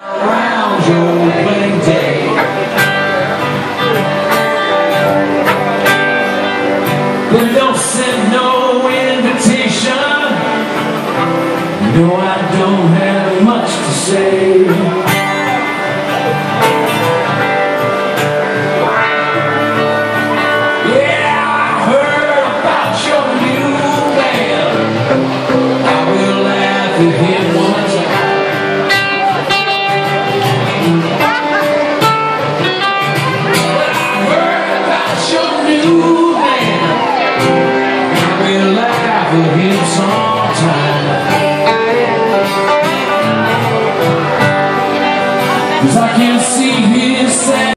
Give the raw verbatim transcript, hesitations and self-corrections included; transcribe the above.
Around your wedding day, but don't send no invitation. No, I don't have much to say. Yeah, I heard about your new man. I will laugh at him one time. Him sometime.